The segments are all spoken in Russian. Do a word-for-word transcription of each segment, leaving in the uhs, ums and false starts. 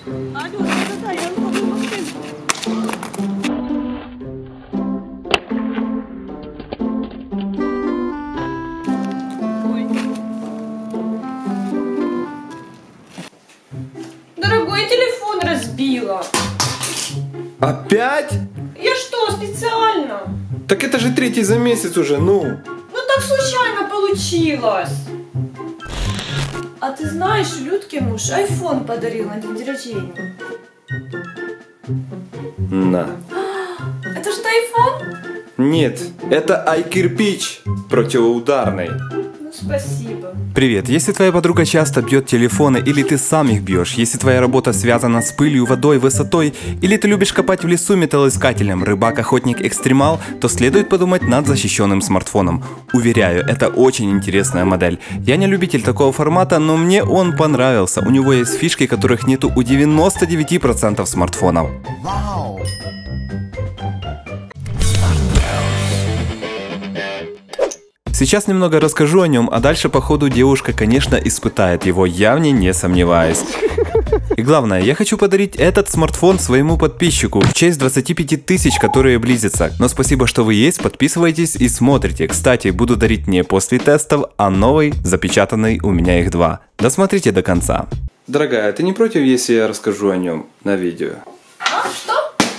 Алло, да-да-да, я выходу в машину. Ой. Дорогой, я телефон разбила. Опять? Я что, специально? Так это же третий за месяц уже, ну. Ну так случайно получилось. А ты знаешь, Людке муж айфон подарил на день рождения. На. Это что, айфон? Нет, это ай-кирпич противоударный. Ну, спасибо. Привет, если твоя подруга часто бьет телефоны или ты сам их бьешь, если твоя работа связана с пылью, водой, высотой, или ты любишь копать в лесу металлоискателем, рыбак, охотник, экстремал, то следует подумать над защищенным смартфоном. Уверяю, это очень интересная модель. Я не любитель такого формата, но мне он понравился. У него есть фишки, которых нету у девяноста девяти процентов смартфонов. Вау! Сейчас немного расскажу о нем, а дальше по ходу девушка, конечно, испытает его, я в ней не сомневаюсь. И главное, я хочу подарить этот смартфон своему подписчику в честь двадцати пяти тысяч, которые близятся. Но спасибо, что вы есть, подписывайтесь и смотрите. Кстати, буду дарить не после тестов, а новый, запечатанный, у меня их два. Досмотрите до конца. Дорогая, ты не против, если я расскажу о нем на видео? А, что?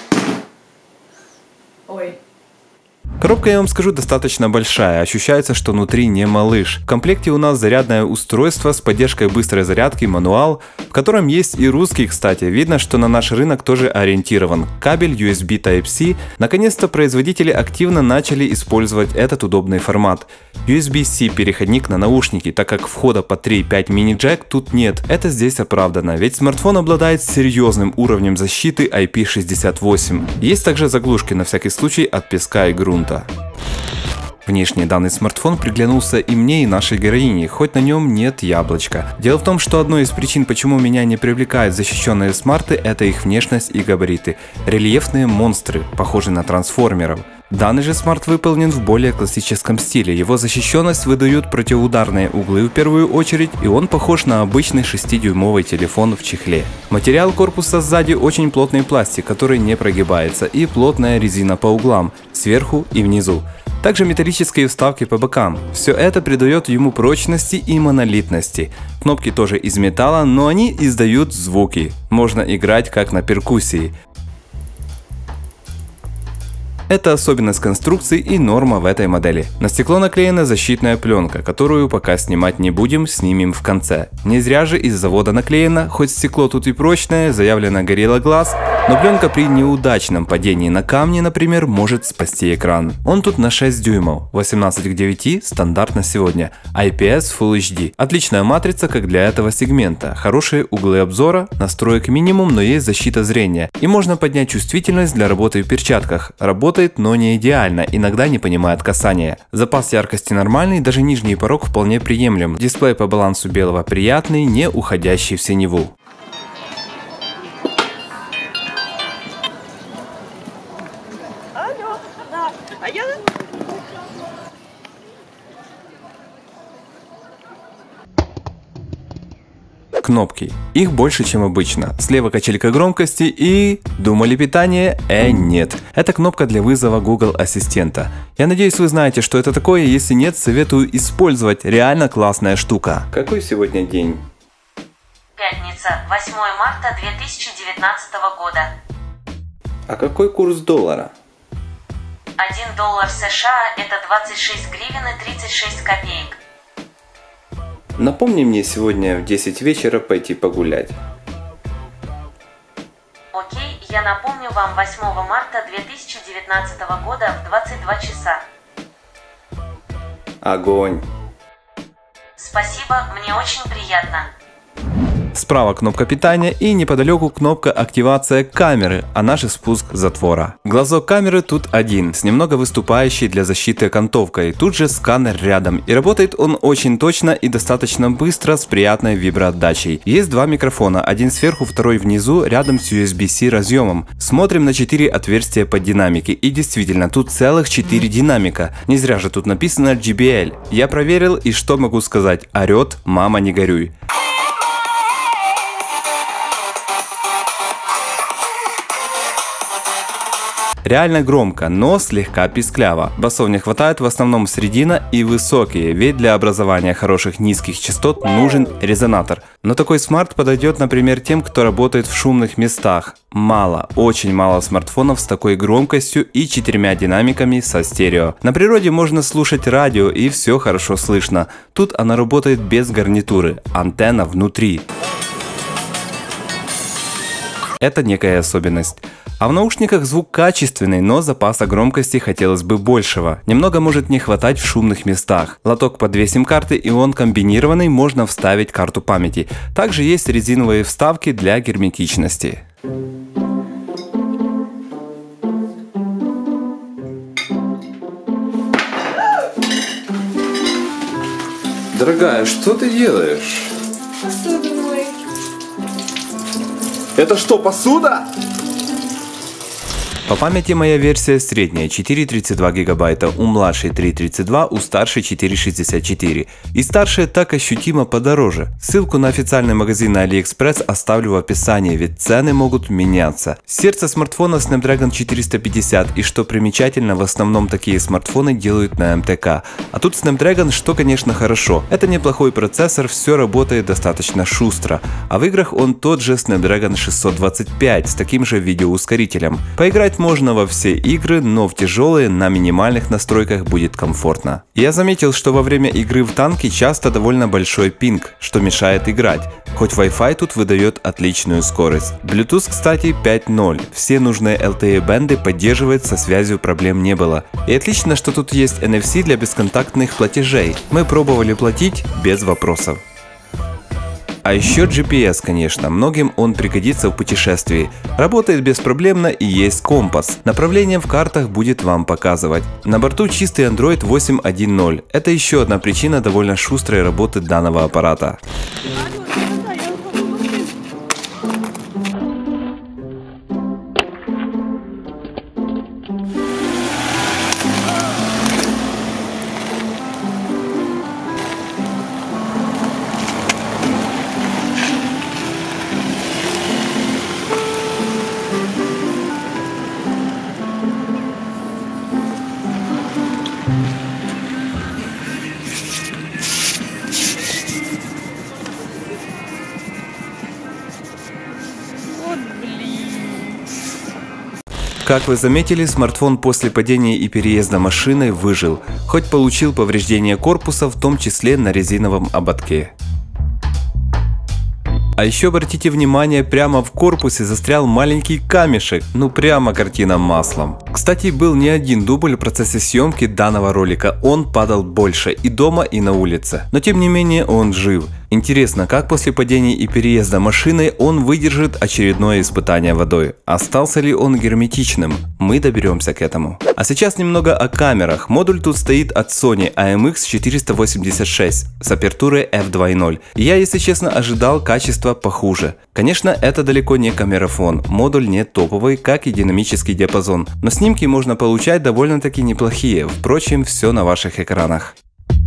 Ой. Коробка, я вам скажу, достаточно большая, ощущается, что внутри не малыш. В комплекте у нас зарядное устройство с поддержкой быстрой зарядки, мануал, в котором есть и русский, кстати. Видно, что на наш рынок тоже ориентирован. Кабель ю эс би Type-C. Наконец-то производители активно начали использовать этот удобный формат. ю эс би-C переходник на наушники, так как входа по три и пять мини-джек тут нет. Это здесь оправдано, ведь смартфон обладает серьезным уровнем защиты ай пи шестьдесят восемь. Есть также заглушки на всякий случай от песка и грунта. Внешне данный смартфон приглянулся и мне, и нашей героине, хоть на нем нет яблочка. Дело в том, что одной из причин, почему меня не привлекают защищенные смарты, это их внешность и габариты. Рельефные монстры, похожие на трансформеров. Данный же смарт выполнен в более классическом стиле. Его защищенность выдают противоударные углы в первую очередь, и он похож на обычный шестидюймовый телефон в чехле. Материал корпуса сзади очень плотный пластик, который не прогибается, и плотная резина по углам, сверху и внизу. Также металлические вставки по бокам. Все это придает ему прочности и монолитности. Кнопки тоже из металла, но они издают звуки. Можно играть как на перкуссии. Это особенность конструкции и норма в этой модели. На стекло наклеена защитная пленка, которую пока снимать не будем, снимем в конце. Не зря же из завода наклеено, хоть стекло тут и прочное, заявлено Gorilla Glass, но пленка при неудачном падении на камни, например, может спасти экран. Он тут на шесть дюймов, восемнадцать к девяти стандарт на сегодня, ай пи эс Full эйч ди. Отличная матрица как для этого сегмента, хорошие углы обзора, настроек минимум, но есть защита зрения. И можно поднять чувствительность для работы в перчатках. Работает, но не идеально, иногда не понимает касания. Запас яркости нормальный, даже нижний порог вполне приемлем. Дисплей по балансу белого приятный, не уходящий в синеву. Алло, да. А я... Кнопки. Их больше, чем обычно. Слева качелька громкости и... Думали питание? Э, нет. Это кнопка для вызова Google Ассистента. Я надеюсь, вы знаете, что это такое. Если нет, советую использовать. Реально классная штука. Какой сегодня день? Пятница, восьмое марта две тысячи девятнадцатого года. А какой курс доллара? один доллар США это двадцать шесть гривен и тридцать шесть копеек. Напомни мне сегодня в десять вечера пойти погулять. Окей, я напомню вам восьмого марта две тысячи девятнадцатого года в двадцать два часа. Огонь! Спасибо, мне очень приятно. Справа кнопка питания и неподалеку кнопка активация камеры, а наш спуск затвора. Глазок камеры тут один, с немного выступающей для защиты окантовкой. Тут же сканер рядом, и работает он очень точно и достаточно быстро с приятной виброотдачей. Есть два микрофона, один сверху, второй внизу, рядом с ю эс би-C разъемом. Смотрим на четыре отверстия под динамики, и действительно тут целых четыре динамика. Не зря же тут написано джей би эл. Я проверил, и что могу сказать? Орет, мама не горюй. Реально громко, но слегка пискляво. Басов не хватает, в основном средина и высокие, ведь для образования хороших низких частот нужен резонатор. Но такой смарт подойдет, например, тем, кто работает в шумных местах. Мало, очень мало смартфонов с такой громкостью и четырьмя динамиками со стерео. На природе можно слушать радио и все хорошо слышно. Тут она работает без гарнитуры, антенна внутри. Это некая особенность. А в наушниках звук качественный, но запаса громкости хотелось бы большего. Немного может не хватать в шумных местах. Лоток под две сим-карты, и он комбинированный, можно вставить карту памяти. Также есть резиновые вставки для герметичности. Дорогая, что ты делаешь? Посуду мой. Это что, посуда? По памяти моя версия средняя, четыре тридцать два гигабайта, у младшей три тридцать два, у старшей четыре шестьдесят четыре. И старшая так ощутимо подороже. Ссылку на официальный магазин на AliExpress оставлю в описании, ведь цены могут меняться. Сердце смартфона Snapdragon четыреста пятьдесят, и что примечательно, в основном такие смартфоны делают на эм тэ ка. А тут Snapdragon, что конечно хорошо. Это неплохой процессор, все работает достаточно шустро. А в играх он тот же Snapdragon шестьсот двадцать пять с таким же видеоускорителем. Поиграть можно во все игры, но в тяжелые на минимальных настройках будет комфортно. Я заметил, что во время игры в танки часто довольно большой пинг, что мешает играть. Хоть Wi-Fi тут выдает отличную скорость. Bluetooth, кстати, пять ноль. Все нужные эл ти и-бенды поддерживает, со связью проблем не было. И отлично, что тут есть эн эф си для бесконтактных платежей. Мы пробовали платить без вопросов. А еще джи пи эс, конечно, многим он пригодится в путешествии. Работает беспроблемно и есть компас. Направление в картах будет вам показывать. На борту чистый Android восемь точка один точка ноль. Это еще одна причина довольно шустрой работы данного аппарата. Как вы заметили, смартфон после падения и переезда машиной выжил, хоть получил повреждения корпуса, в том числе на резиновом ободке. А еще обратите внимание, прямо в корпусе застрял маленький камешек, ну прямо картина маслом. Кстати, был не один дубль в процессе съемки данного ролика, он падал больше и дома, и на улице. Но тем не менее он жив. Интересно, как после падения и переезда машиной он выдержит очередное испытание водой? Остался ли он герметичным? Мы доберемся к этому. А сейчас немного о камерах. Модуль тут стоит от Sony эй эм икс четыреста восемьдесят шесть с апертурой эф два ноль. Я, если честно, ожидал качества похуже. Конечно, это далеко не камерафон. Модуль не топовый, как и динамический диапазон. Но снимки можно получать довольно-таки неплохие. Впрочем, все на ваших экранах.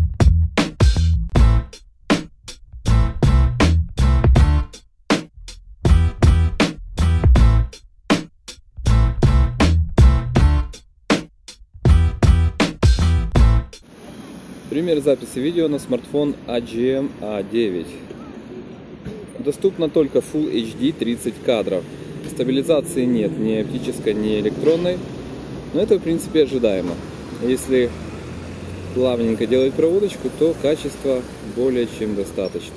Пример записи видео на смартфон а джи эм а девять. Доступно только Full эйч ди тридцать кадров. Стабилизации нет, ни оптической, ни электронной. Но это в принципе ожидаемо. Если плавненько делать проводочку, то качество более чем достаточно.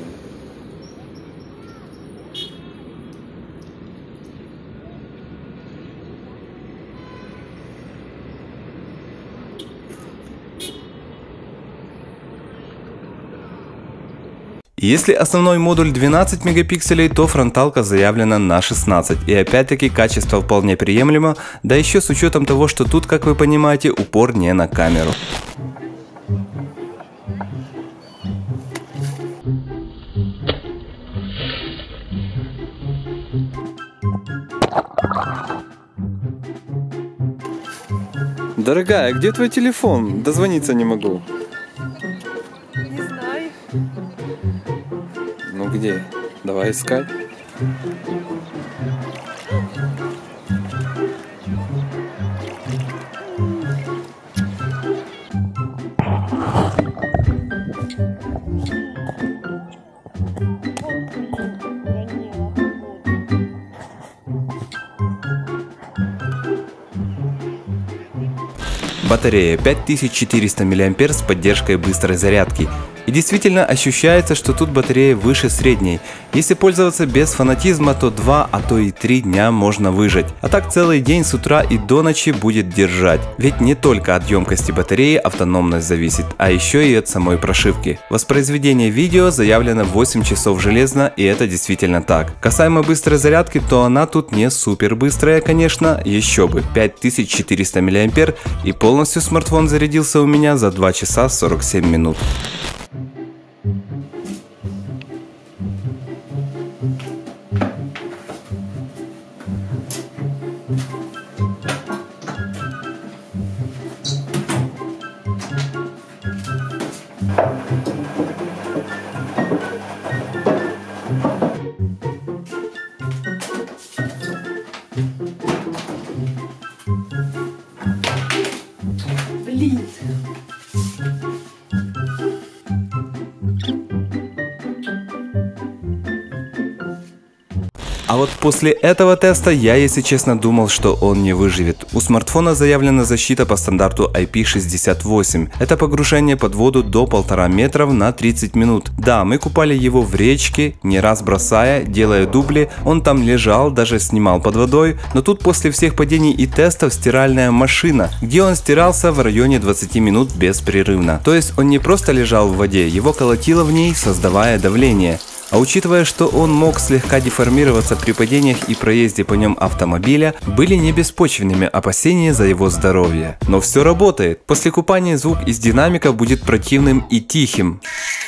Если основной модуль двенадцать мегапикселей, то фронталка заявлена на шестнадцать. И опять-таки качество вполне приемлемо, да еще с учетом того, что тут, как вы понимаете, упор не на камеру. Дорогая, где твой телефон? Дозвониться не могу. Не знаю. Ну где? Давай искать. Батарея пять тысяч четыреста миллиампер с поддержкой быстрой зарядки. И действительно ощущается, что тут батарея выше средней. Если пользоваться без фанатизма, то два, а то и три дня можно выжать. А так целый день с утра и до ночи будет держать. Ведь не только от емкости батареи автономность зависит, а еще и от самой прошивки. Воспроизведение видео заявлено восемь часов железно, и это действительно так. Касаемо быстрой зарядки, то она тут не супер быстрая, конечно, еще бы. пять тысяч четыреста миллиампер, и полностью смартфон зарядился у меня за два часа сорок семь минут. Блин. А вот после этого теста я, если честно, думал, что он не выживет. У смартфона заявлена защита по стандарту ай пи шестьдесят восемь. Это погружение под воду до полтора метров на тридцать минут. Да, мы купали его в речке, не раз бросая, делая дубли. Он там лежал, даже снимал под водой. Но тут после всех падений и тестов стиральная машина, где он стирался в районе двадцати минут беспрерывно. То есть он не просто лежал в воде, его колотило в ней, создавая давление. А учитывая, что он мог слегка деформироваться при падениях и проезде по нем автомобиля, были не беспочвенными опасения за его здоровье. Но все работает. После купания звук из динамика будет противным и тихим.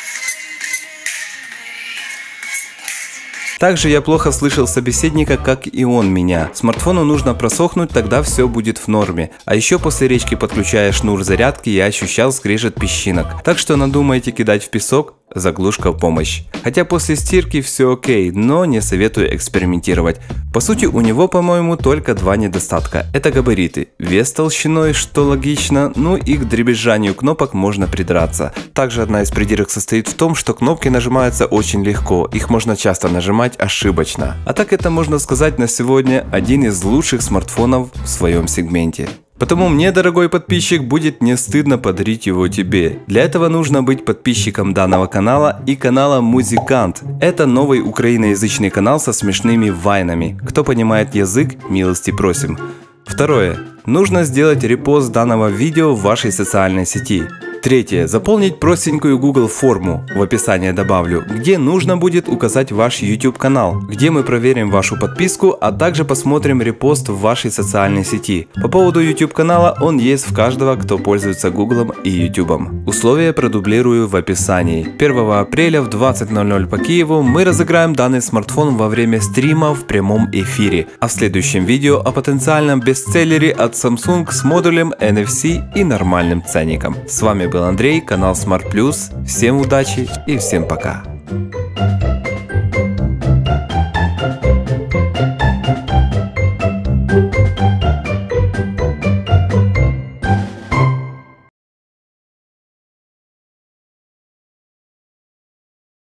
Также я плохо слышал собеседника, как и он меня. Смартфону нужно просохнуть, тогда все будет в норме. А еще после речки, подключая шнур зарядки, я ощущал скрежет песчинок. Так что надумайте кидать в песок, заглушка в помощь. Хотя после стирки все окей, но не советую экспериментировать. По сути, у него, по-моему, только два недостатка. Это габариты. Вес толщиной, что логично, ну и к дребезжанию кнопок можно придраться. Также одна из придирок состоит в том, что кнопки нажимаются очень легко, их можно часто нажимать ошибочно. А так это, можно сказать, на сегодня один из лучших смартфонов в своем сегменте. Потому мне, дорогой подписчик, будет не стыдно подарить его тебе. Для этого нужно быть подписчиком данного канала и канала Музикант. Это новый украиноязычный канал со смешными вайнами. Кто понимает язык, милости просим. Второе. Нужно сделать репост данного видео в вашей социальной сети. Третье. Заполнить простенькую Google форму, в описание добавлю, где нужно будет указать ваш YouTube канал, где мы проверим вашу подписку, а также посмотрим репост в вашей социальной сети. По поводу YouTube канала, он есть в каждого, кто пользуется Google и YouTube. Условия продублирую в описании. первого апреля в двадцать ноль ноль по Киеву мы разыграем данный смартфон во время стрима в прямом эфире. А в следующем видео о потенциальном бестселлере от Samsung с модулем эн эф си и нормальным ценником. С вами был Андрей, канал Smart Plus. Всем удачи и всем пока.